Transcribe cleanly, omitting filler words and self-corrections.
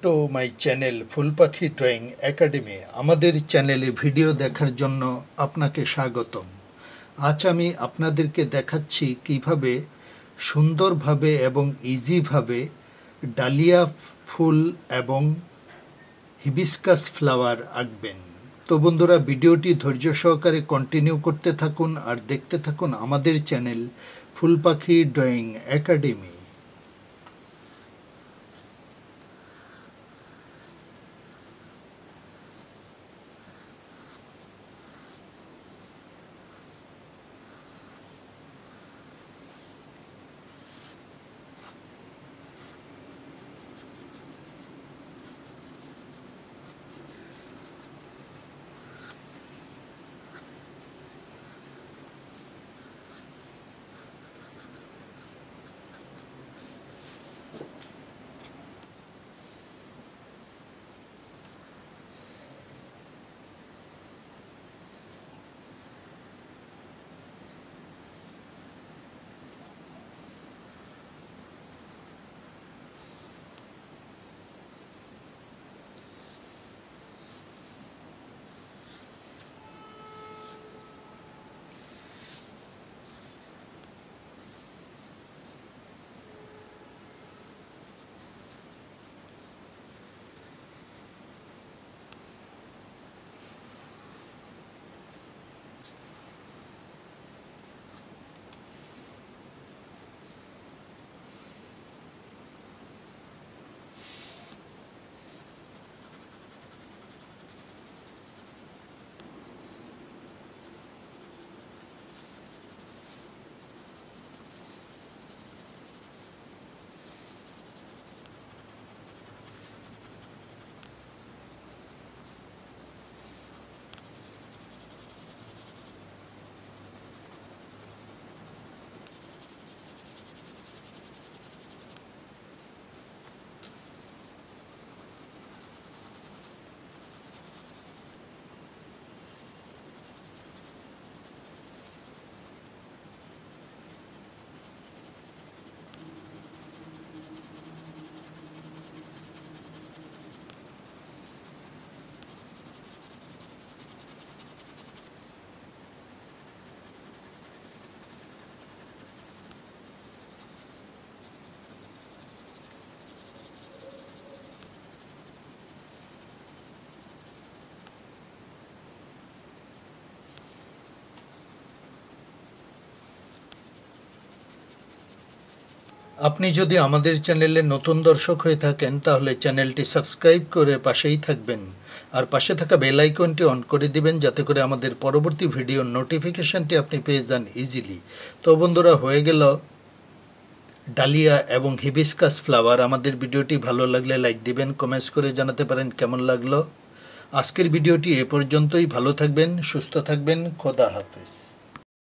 Two my channel Phulpakhi drawing academy. আমাদের চ্যানেলে video দেখার জন্য আপনাকে স্বাগতম। আজ আমি আপনাদেরকে দেখাচ্ছি কিভাবে সুন্দরভাবে এবং ইজিভাবে ডালিয়া ফুল এবং হিবিস্কাস ফ্লাওয়ার আঁকবেন। তো বন্ধুরা, ভিডিওটি ধৈর্য সহকারে কন্টিনিউ করতে থাকুন আর দেখতে থাকুন আমাদের চ্যানেল ফুলপাখি ড্রয়িং একাডেমি। আপনি যদি আমাদের চ্যানেলে নতুন দর্শক হয়ে থাকেন তাহলে চ্যানেলটি সাবস্ক্রাইব করে পাশেই থাকবেন আর পাশে থাকা বেল আইকনটি অন করে দিবেন, যাতে করে আমাদের পরবর্তী ভিডিওর নোটিফিকেশনটি আপনি পেয়ে যান ইজিলি। তো বন্ধুরা, হয়ে গেল ডালিয়া এবং হিবিস্কাস ফ্লাওয়ার। আমাদের ভিডিওটি ভালো লাগলে লাইক দিবেন, কমেন্টস করে জানাতে পারেন কেমন লাগলো। আজকের ভিডিওটি এ পর্যন্তই। ভালো থাকবেন, সুস্থ থাকবেন, খোদা হাফেজ।